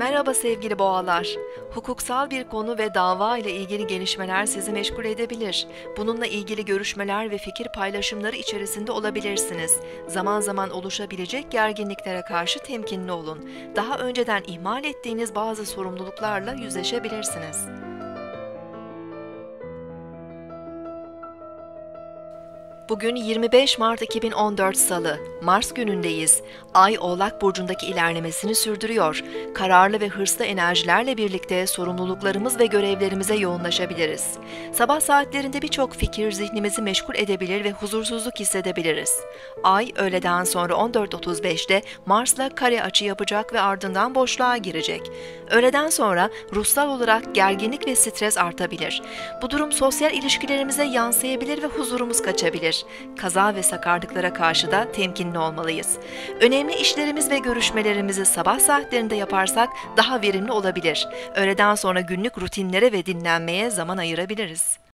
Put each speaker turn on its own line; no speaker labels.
Merhaba sevgili boğalar. Hukuksal bir konu ve dava ile ilgili gelişmeler sizi meşgul edebilir. Bununla ilgili görüşmeler ve fikir paylaşımları içerisinde olabilirsiniz. Zaman zaman oluşabilecek gerginliklere karşı temkinli olun. Daha önceden ihmal ettiğiniz bazı sorumluluklarla yüzleşebilirsiniz. Bugün 25 Mart 2014 Salı, Mars günündeyiz. Ay Oğlak Burcu'ndaki ilerlemesini sürdürüyor. Kararlı ve hırslı enerjilerle birlikte sorumluluklarımız ve görevlerimize yoğunlaşabiliriz. Sabah saatlerinde birçok fikir zihnimizi meşgul edebilir ve huzursuzluk hissedebiliriz. Ay öğleden sonra 14.35'te Mars'la kare açı yapacak ve ardından boşluğa girecek. Öğleden sonra ruhsal olarak gerginlik ve stres artabilir. Bu durum sosyal ilişkilerimize yansıyabilir ve huzurumuz kaçabilir. Kaza ve sakarlıklara karşı da temkinli olmalıyız. Önemli işlerimiz ve görüşmelerimizi sabah saatlerinde yaparsak daha verimli olabilir. Öğleden sonra günlük rutinlere ve dinlenmeye zaman ayırabiliriz.